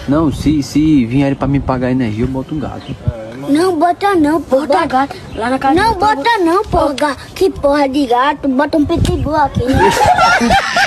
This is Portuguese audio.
Não, se vierem pra me pagar energia, eu boto um gato. Não, bota não, porra. Bota gato. Lá na casa. Não, bota não, porra. Que porra de gato. Bota um pitbull aqui.